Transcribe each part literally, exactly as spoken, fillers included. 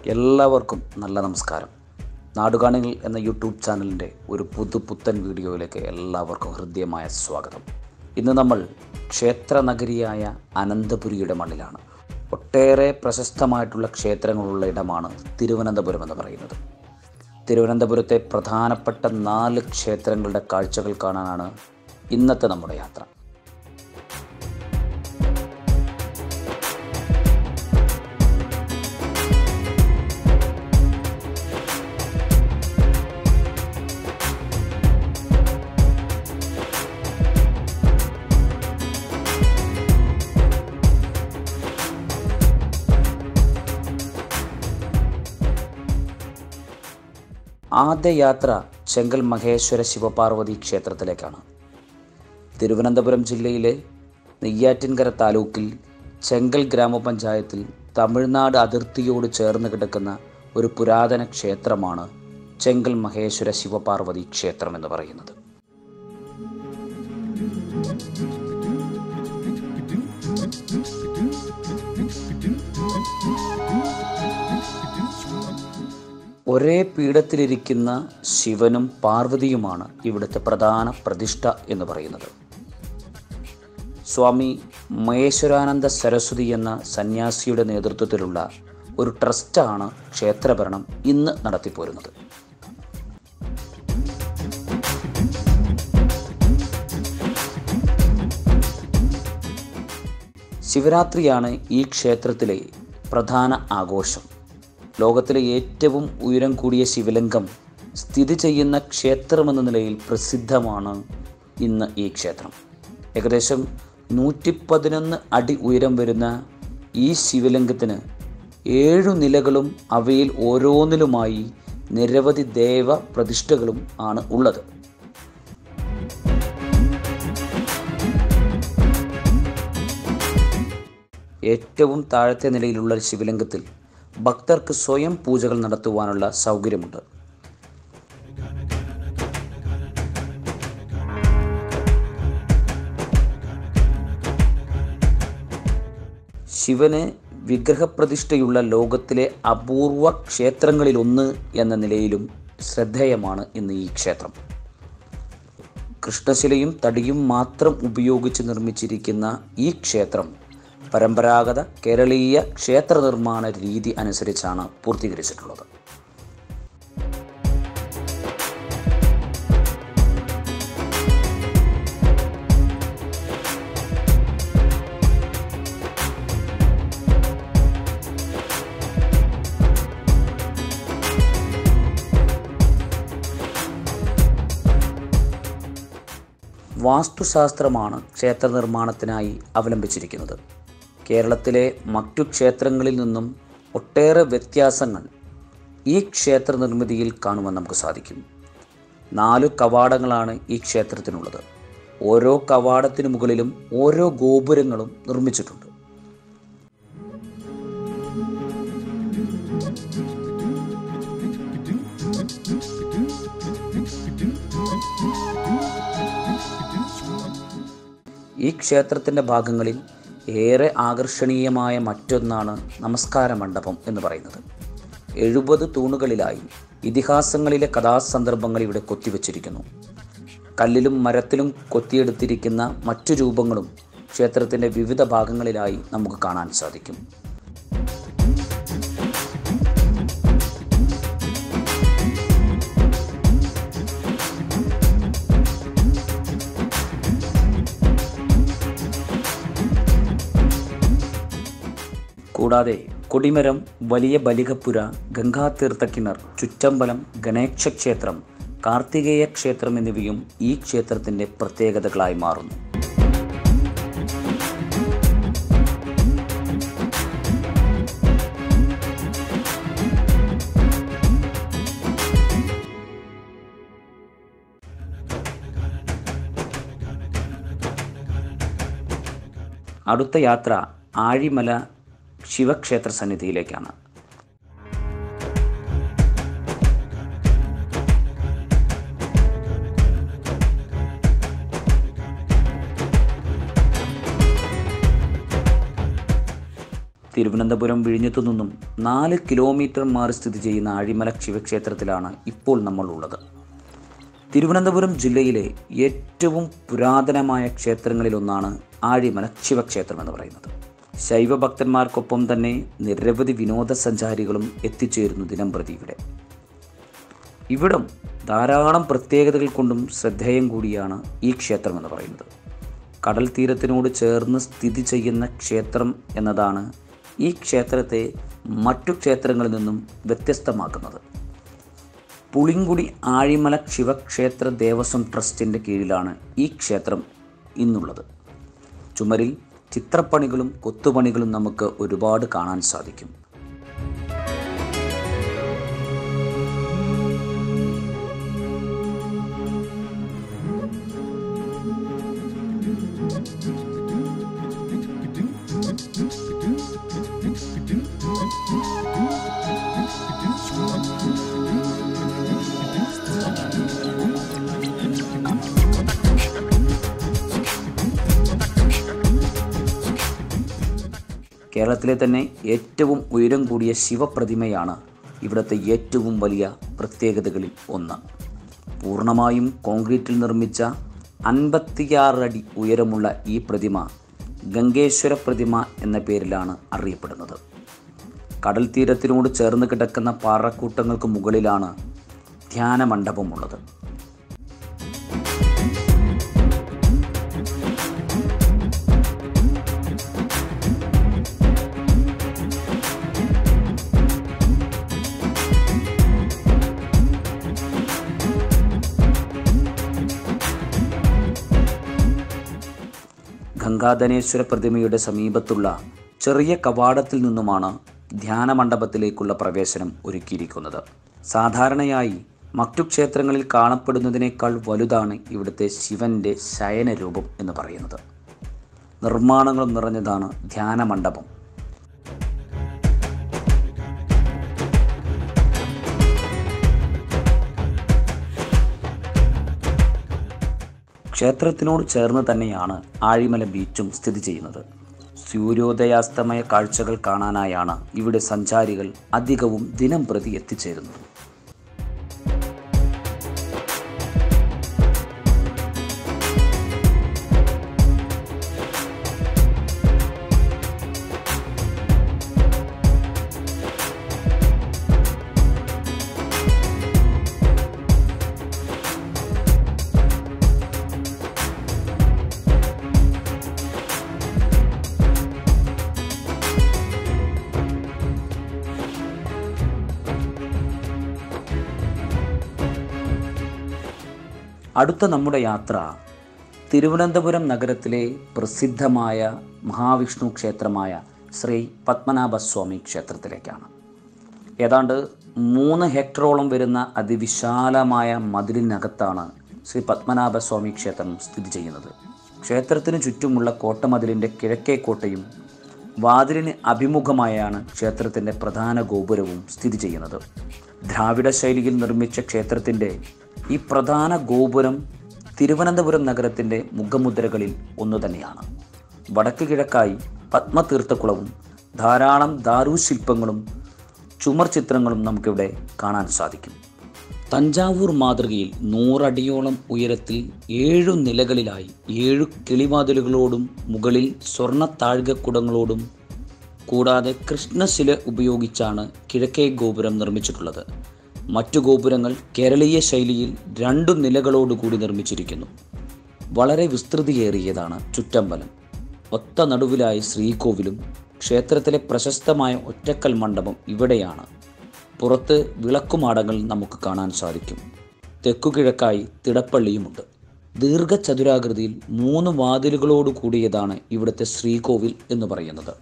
എല്ലാവർക്കും നല്ല നമസ്കാരം. നാടുകാണികൾ എന്ന യൂട്യൂബ് ചാനലിൻ്റെ ഒരു പുതു പുത്തൻ വീഡിയോയിലേക്ക് എല്ലാവർക്കും ഹൃദ്യമായ സ്വാഗതം. ഇന്ന് നമ്മൾ ക്ഷേത്ര നഗരിയായ അനന്തപുരിയുടെ മണ്ണിലാണ്. ഒട്ടേറെ പ്രശസ്തമായിട്ടുള്ള ക്ഷേത്രങ്ങളുള്ള ഇടമാണ് തിരുവനന്തപുരം എന്ന് പറയുന്നത്. തിരുവനന്തപുരത്തെ പ്രധാനപ്പെട്ട നാല് ക്ഷേത്രങ്ങളുടെ കാഴ്ചകൾ കാണാനാണ് ഇന്നത്തെ നമ്മുടെ യാത്ര. ആദ്യ യാത്ര ചെങ്കൽ മഹേശ്വര ശിവപാർവതി ക്ഷേത്രത്തിലേക്കാണ്. തിരുവനന്തപുരം ജില്ലയിലെ നെയ്യാറ്റിൻകര താലൂക്കിൽ ചെങ്കൽ ഗ്രാമപഞ്ചായത്തിൽ തമിഴ്നാട് അതിർത്തിയോട് ചേർന്ന് കിടക്കുന്ന ഒരു പുരാതന ക്ഷേത്രമാണ് ചെങ്കൽ മഹേശ്വര ശിവപാർവതി ക്ഷേത്രം എന്ന് പറയുന്നത്. ഒരേ പീഠത്തിലിരിക്കുന്ന ശിവനും പാർവതിയുമാണ് ഇവിടുത്തെ പ്രധാന പ്രതിഷ്ഠ എന്ന് പറയുന്നത്. സ്വാമി മഹേശ്വരാനന്ദ സരസ്വതി എന്ന സന്യാസിയുടെ നേതൃത്വത്തിലുള്ള ഒരു ട്രസ്റ്റാണ് ക്ഷേത്രഭരണം ഇന്ന് നടത്തിപ്പോരുന്നത്. ശിവരാത്രിയാണ് ഈ ക്ഷേത്രത്തിലെ പ്രധാന ആഘോഷം. ലോകത്തിലെ ഏറ്റവും ഉയരം കൂടിയ ശിവലിംഗം സ്ഥിതി ചെയ്യുന്ന ക്ഷേത്രമെന്ന നിലയിൽ പ്രസിദ്ധമാണ് ഇന്ന് ഈ ക്ഷേത്രം. ഏകദേശം നൂറ്റി പതിനൊന്ന് അടി ഉയരം വരുന്ന ഈ ശിവലിംഗത്തിന് ഏഴു നിലകളും അവയിൽ ഓരോന്നിലുമായി നിരവധി ദേവ പ്രതിഷ്ഠകളും ആണ് ഉള്ളത്. ഏറ്റവും താഴത്തെ നിലയിലുള്ള ശിവലിംഗത്തിൽ ഭക്തർക്ക് സ്വയം പൂജകൾ നടത്തുവാനുള്ള സൗകര്യമുണ്ട്. ശിവന് വിഗ്രഹപ്രതിഷ്ഠയുള്ള ലോകത്തിലെ അപൂർവ ക്ഷേത്രങ്ങളിലൊന്ന് എന്ന നിലയിലും ശ്രദ്ധേയമാണ് ഇന്ന് ഈ ക്ഷേത്രം. കൃഷ്ണശിലയും തടിയും മാത്രം ഉപയോഗിച്ച് നിർമ്മിച്ചിരിക്കുന്ന ഈ ക്ഷേത്രം പരമ്പരാഗത കേരളീയ ക്ഷേത്ര നിർമ്മാണ രീതി അനുസരിച്ചാണ് പൂർത്തീകരിച്ചിട്ടുള്ളത്. വാസ്തുശാസ്ത്രമാണ് ക്ഷേത്ര നിർമ്മാണത്തിനായി അവലംബിച്ചിരിക്കുന്നത്. കേരളത്തിലെ മറ്റു ക്ഷേത്രങ്ങളിൽ നിന്നും ഒട്ടേറെ വ്യത്യാസങ്ങൾ ഈ ക്ഷേത്ര നിർമ്മിതിയിൽ കാണുവാൻ നമുക്ക് സാധിക്കും. നാലു കവാടങ്ങളാണ് ഈ ക്ഷേത്രത്തിനുള്ളത്. ഓരോ കവാടത്തിനു മുകളിലും ഓരോ ഗോപുരങ്ങളും നിർമ്മിച്ചിട്ടുണ്ട്. ഈ ക്ഷേത്രത്തിൻ്റെ ഭാഗങ്ങളിൽ ഏറെ ആകർഷണീയമായ മറ്റൊന്നാണ് നമസ്കാര മണ്ഡപം എന്ന് പറയുന്നത്. എഴുപത് തൂണുകളിലായി ഇതിഹാസങ്ങളിലെ കഥാസന്ദർഭങ്ങൾ ഇവിടെ കൊത്തിവെച്ചിരിക്കുന്നു. കല്ലിലും മരത്തിലും കൊത്തിയെടുത്തിരിക്കുന്ന മറ്റു രൂപങ്ങളും ക്ഷേത്രത്തിൻ്റെ വിവിധ ഭാഗങ്ങളിലായി നമുക്ക് കാണാൻ സാധിക്കും. കൂടാതെ കൊടിമരം, വലിയ ബലികപ്പുര, ഗംഗാതീർത്ഥക്കിണർ, ചുറ്റമ്പലം, ഗണേശക്ഷേത്രം, കാർത്തികേയ ക്ഷേത്രം എന്നിവയും ഈ ക്ഷേത്രത്തിൻ്റെ പ്രത്യേകതകളായി മാറുന്നു. അടുത്ത യാത്ര ആഴിമല ശിവക്ഷേത്ര സന്നിധിയിലേക്കാണ്. തിരുവനന്തപുരം വിഴിഞ്ഞത്തു നിന്നും നാല് കിലോമീറ്റർ മാറി സ്ഥിതി ചെയ്യുന്ന ആഴിമല ശിവക്ഷേത്രത്തിലാണ് ഇപ്പോൾ നമ്മൾ ഉള്ളത്. തിരുവനന്തപുരം ജില്ലയിലെ ഏറ്റവും പുരാതനമായ ക്ഷേത്രങ്ങളിലൊന്നാണ് ആഴിമല ശിവക്ഷേത്രം എന്ന് പറയുന്നത്. ശൈവഭക്തന്മാർക്കൊപ്പം തന്നെ നിരവധി വിനോദസഞ്ചാരികളും എത്തിച്ചേരുന്നു ദിനം പ്രതി ഇവിടെ. ഇവിടം ധാരാളം പ്രത്യേകതകൾ കൊണ്ടും ശ്രദ്ധേയം കൂടിയാണ് ഈ ക്ഷേത്രം എന്ന് പറയുന്നത്. കടൽ തീരത്തിനോട് ചേർന്ന് സ്ഥിതി ചെയ്യുന്ന ക്ഷേത്രം എന്നതാണ് ഈ ക്ഷേത്രത്തെ മറ്റു ക്ഷേത്രങ്ങളിൽ നിന്നും വ്യത്യസ്തമാക്കുന്നത്. പുളിങ്കുടി ആഴിമല ശിവക്ഷേത്ര ദേവസ്വം ട്രസ്റ്റിൻ്റെ കീഴിലാണ് ഈ ക്ഷേത്രം ഇന്നുള്ളത്. ചുമരിൽ ചിത്രപ്പണികളും കൊത്തുപണികളും നമുക്ക് ഒരുപാട് കാണാൻ സാധിക്കും. കേരളത്തിലെ തന്നെ ഏറ്റവും ഉയരം കൂടിയ ശിവപ്രതിമയാണ് ഇവിടുത്തെ ഏറ്റവും വലിയ പ്രത്യേകതകളിൽ ഒന്ന്. പൂർണ്ണമായും കോൺക്രീറ്റിൽ നിർമ്മിച്ച അൻപത്തിയാറ് അടി ഉയരമുള്ള ഈ പ്രതിമ ഗംഗേശ്വര പ്രതിമ എന്ന പേരിലാണ് അറിയപ്പെടുന്നത്. കടൽ തീരത്തിനോട് ചേർന്ന് കിടക്കുന്ന പാറക്കൂട്ടങ്ങൾക്ക് മുകളിലാണ് ധ്യാന മണ്ഡപമുള്ളത്. ഗംഗാധനേശ്വര പ്രതിമയുടെ സമീപത്തുള്ള ചെറിയ കവാടത്തിൽ നിന്നുമാണ് ധ്യാന മണ്ഡപത്തിലേക്കുള്ള പ്രവേശനം ഒരുക്കിയിരിക്കുന്നത്. സാധാരണയായി മറ്റു ക്ഷേത്രങ്ങളിൽ കാണപ്പെടുന്നതിനേക്കാൾ വലുതാണ് ഇവിടുത്തെ ശിവൻ്റെ ശയനരൂപം എന്ന് പറയുന്നത്. നിർമ്മാണങ്ങളും നിറഞ്ഞതാണ് ധ്യാന മണ്ഡപം. ക്ഷേത്രത്തിനോട് ചേർന്ന് തന്നെയാണ് ആഴിമല ബീച്ചും സ്ഥിതി ചെയ്യുന്നത്. സൂര്യോദയാസ്തമയ കാഴ്ചകൾ കാണാനായാണ് ഇവിടെ സഞ്ചാരികൾ അധികവും ദിനം പ്രതി എത്തിച്ചേരുന്നത്. അടുത്ത നമ്മുടെ യാത്ര തിരുവനന്തപുരം നഗരത്തിലെ പ്രസിദ്ധമായ മഹാവിഷ്ണു ക്ഷേത്രമായ ശ്രീ പത്മനാഭസ്വാമി ക്ഷേത്രത്തിലേക്കാണ്. ഏതാണ്ട് മൂന്ന് ഹെക്ടറോളം വരുന്ന അതിവിശാലമായ മതിലിനകത്താണ് ശ്രീ പത്മനാഭസ്വാമി ക്ഷേത്രം സ്ഥിതി ചെയ്യുന്നത്. ക്ഷേത്രത്തിന് ചുറ്റുമുള്ള കോട്ടമതിലിൻ്റെ കിഴക്കേ കോട്ടയും വാതിലിന് അഭിമുഖമായാണ് ക്ഷേത്രത്തിൻ്റെ പ്രധാന ഗോപുരവും സ്ഥിതി ചെയ്യുന്നത്. ദ്രാവിഡ ശൈലിയിൽ നിർമ്മിച്ച ക്ഷേത്രത്തിൻ്റെ ഈ പ്രധാന ഗോപുരം തിരുവനന്തപുരം നഗരത്തിൻ്റെ മുഖമുദ്രകളിൽ ഒന്നു തന്നെയാണ്. വടക്ക് കിഴക്കായി പത്മതീർത്ഥക്കുളവും ധാരാളം ദാരുശില്പങ്ങളും ചുമർ ചിത്രങ്ങളും നമുക്കിവിടെ കാണാൻ സാധിക്കും. തഞ്ചാവൂർ മാതൃകയിൽ നൂറടിയോളം ഉയരത്തിൽ ഏഴു നിലകളിലായി ഏഴു കിളിവാതിലുകളോടും മുകളിൽ സ്വർണ്ണ താഴികക്കുടങ്ങളോടും കൂടാതെ കൃഷ്ണശില ഉപയോഗിച്ചാണ് കിഴക്കേ ഗോപുരം നിർമ്മിച്ചിട്ടുള്ളത്. മറ്റു ഗോപുരങ്ങൾ കേരളീയ ശൈലിയിൽ രണ്ടു നിലകളോടുകൂടി നിർമ്മിച്ചിരിക്കുന്നു. വളരെ വിസ്തൃതിയേറിയതാണ് ചുറ്റമ്പലം. ഒത്ത നടുവിലായി ശ്രീകോവിലും ക്ഷേത്രത്തിലെ പ്രശസ്തമായ ഒറ്റക്കൽ മണ്ഡപം ഇവിടെയാണ്. പുറത്ത് വിളക്കുമാടങ്ങൾ നമുക്ക് കാണാൻ സാധിക്കും. തെക്കുകിഴക്കായി തിടപ്പള്ളിയുമുണ്ട്. ദീർഘചതുരാകൃതിയിൽ മൂന്ന് വാതിലുകളോട് കൂടിയതാണ് ഇവിടുത്തെ ശ്രീകോവിൽ എന്ന് പറയുന്നത്.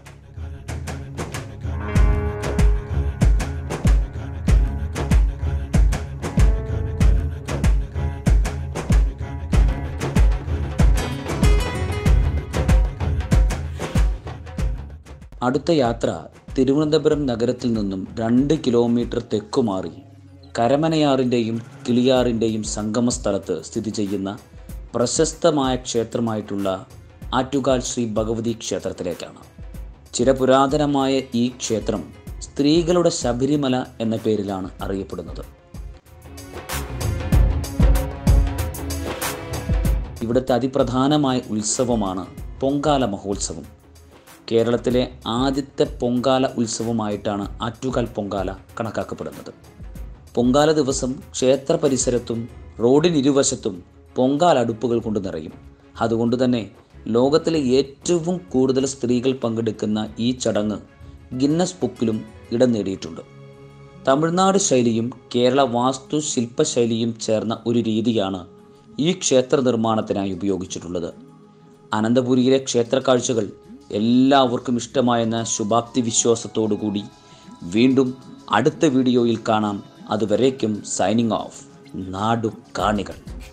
അടുത്ത യാത്ര തിരുവനന്തപുരം നഗരത്തിൽ നിന്നും രണ്ട് കിലോമീറ്റർ തെക്കുമാറി കരമനയാറിൻ്റെയും കിളിയാറിൻ്റെയും സംഗമസ്ഥലത്ത് സ്ഥിതി ചെയ്യുന്ന പ്രശസ്തമായ ക്ഷേത്രമായിട്ടുള്ള ആറ്റുകാൽ ശ്രീ ഭഗവതി ക്ഷേത്രത്തിലേക്കാണ്. ചിരപുരാതനമായ ഈ ക്ഷേത്രം സ്ത്രീകളുടെ ശബരിമല എന്ന പേരിലാണ് അറിയപ്പെടുന്നത്. ഇവിടുത്തെ അതിപ്രധാനമായ ഉത്സവമാണ് പൊങ്കാല മഹോത്സവം. കേരളത്തിലെ ആദ്യത്തെ പൊങ്കാല ഉത്സവമായിട്ടാണ് ആറ്റുകാൽ പൊങ്കാല കണക്കാക്കപ്പെടുന്നത്. പൊങ്കാല ദിവസം ക്ഷേത്ര പരിസരത്തും റോഡിനിരുവശത്തും പൊങ്കാല അടുപ്പുകൾ കൊണ്ട് നിറയും. അതുകൊണ്ട് തന്നെ ലോകത്തിലെ ഏറ്റവും കൂടുതൽ സ്ത്രീകൾ പങ്കെടുക്കുന്ന ഈ ചടങ്ങ് ഗിന്നസ് ബുക്കിലും ഇടം നേടിയിട്ടുണ്ട്. തമിഴ്നാട് ശൈലിയും കേരള വാസ്തു ശില്പശൈലിയും ചേർന്ന ഒരു രീതിയാണ് ഈ ക്ഷേത്ര നിർമ്മാണത്തിനായി ഉപയോഗിച്ചിട്ടുള്ളത്. അനന്തപുരിയിലെ ക്ഷേത്ര കാഴ്ചകൾ എല്ലാവർക്കും ഇഷ്ടമായെന്ന ശുഭാപ്തി വിശ്വാസത്തോടു കൂടി വീണ്ടും അടുത്ത വീഡിയോയിൽ കാണാം. അതുവരേക്കും സൈനിങ് ഓഫ്. നാടുകാണികൾ.